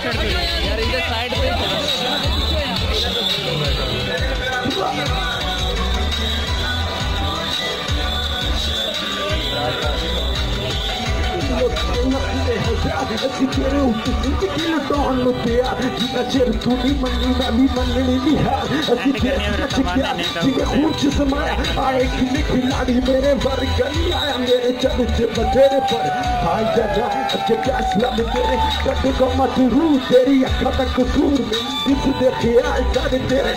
यार इधर साइड पे si quiere un sentire che lo donno te di piacere tu mi manni di ha si quiere si che curci samaya aye khiladi mere vargani aaya mere chale se batere par hai jaja ke gas lam tere kat ko mat ru teri akha tak kasoor mein dis dekhe aay sare tere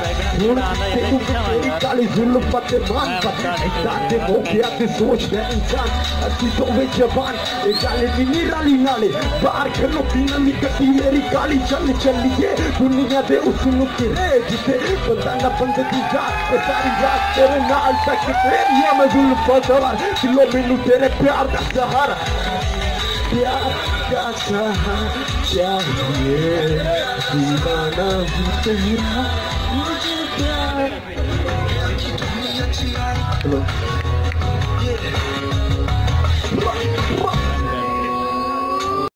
तेरी काली जुल्फत मान इताते मोकिया ते सोच दे इंसान असि तो वे जवान ए गाले नी rally नाले बाहर खलो पीना नी कटी मेरी काली चलिए दुनिया दे उस नुके जिसे बंदा ना बंदे दी जात सारी रात तेरे नाल तक तेरी मैं जुल्फत वाला दिलो मेनू तेरे प्यार दा सहारा प्यार का सहारा चाहिए दीवाना हूं तेरा Hello.